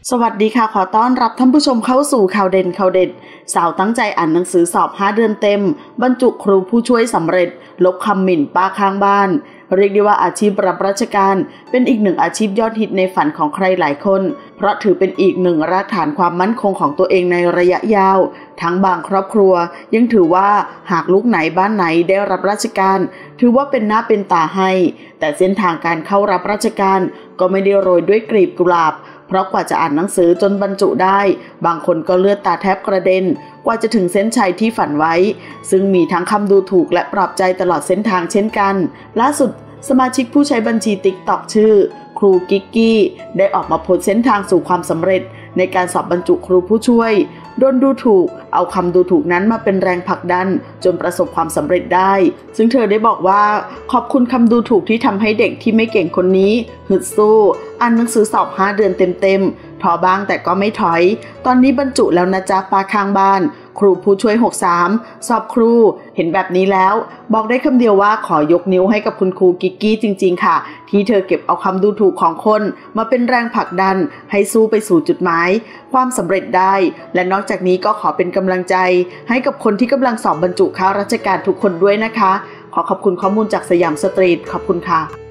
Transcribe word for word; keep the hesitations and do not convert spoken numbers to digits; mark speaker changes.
Speaker 1: สวัสดีค่ะขอต้อนรับท่านผู้ชมเข้าสู่ข่าวเด่นข่าวเด็ดสาวตั้งใจอ่านหนังสือสอบห้าเดือนเต็มบรรจุครูผู้ช่วยสำเร็จลบคำหมิ่นป้าข้างบ้านเรียกได้ว่าอาชีพรับราชการเป็นอีกหนึ่งอาชีพยอดฮิตในฝันของใครหลายคนเพราะถือเป็นอีกหนึ่งรากฐานความมั่นคงของตัวเองในระยะยาวทั้งบางครอบครัวยังถือว่าหากลูกไหนบ้านไหนได้รับราชการถือว่าเป็นหน้าเป็นตาให้แต่เส้นทางการเข้ารับราชการก็ไม่ได้โรยด้วยกลีบกุหลาบเพราะกว่าจะอ่านหนังสือจนบรรจุได้บางคนก็เลือดตาแทบกระเด็นกว่าจะถึงเส้นชัยที่ฝันไว้ซึ่งมีทั้งคำดูถูกและปลอบใจตลอดเส้นทางเช่นกันล่าสุดสมาชิกผู้ใช้บัญชี ติ๊กต็อก ชื่อครูกิกกี้ได้ออกมาโพสต์เส้นทางสู่ความสำเร็จในการสอบบรรจุครูผู้ช่วยโดนดูถูกเอาคำดูถูกนั้นมาเป็นแรงผลักดันจนประสบความสำเร็จได้ซึ่งเธอได้บอกว่าขอบคุณคำดูถูกที่ทำให้เด็กที่ไม่เก่งคนนี้ฮึดสู้อ่านหนังสือสอบห้าเดือนเต็มๆท้อบ้างแต่ก็ไม่ถอยตอนนี้บรรจุแล้วนะจ๊ะป้าข้างบ้านครูผู้ช่วยหกสิบสามสอบครูเห็นแบบนี้แล้วบอกได้คำเดียวว่าขอยกนิ้วให้กับคุณครูกิกกี้จริงๆค่ะที่เธอเก็บเอาคำดูถูกของคนมาเป็นแรงผลักดันให้สู้ไปสู่จุดหมายความสำเร็จได้และนอกจากนี้ก็ขอเป็นกำลังใจให้กับคนที่กำลังสอบบรรจุข้าราชการทุกคนด้วยนะคะขอขอบคุณข้อมูลจากสยามสตรีทขอบคุณค่ะ